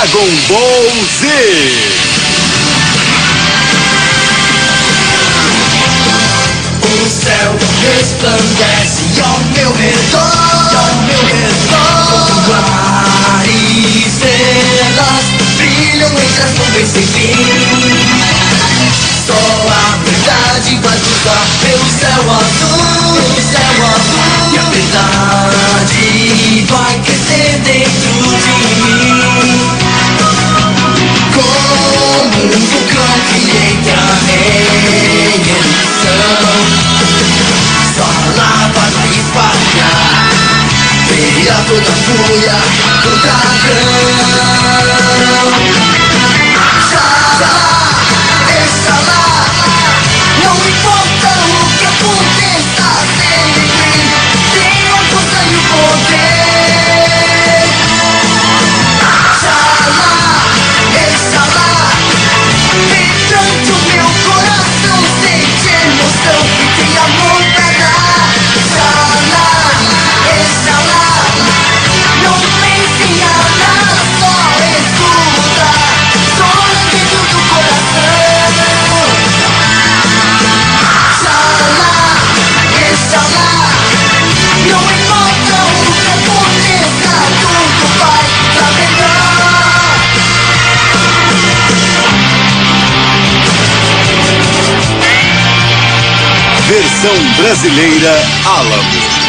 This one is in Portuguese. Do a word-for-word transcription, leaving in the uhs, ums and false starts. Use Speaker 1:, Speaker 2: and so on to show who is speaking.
Speaker 1: Dragon Ball Z.
Speaker 2: O céu resplandece ao meu redor, ao meu redor. Mar e estrelas brilham entre as nuvens sem fim. Só a verdade vai cruzar pelo céu azul, pelo céu azul. E a verdade vai crescer dentro de mim, como um vulcão que entra em erupção. Só a lava vai espalhar, ferirá toda a fúria do dragão.
Speaker 1: Versão brasileira Alamo.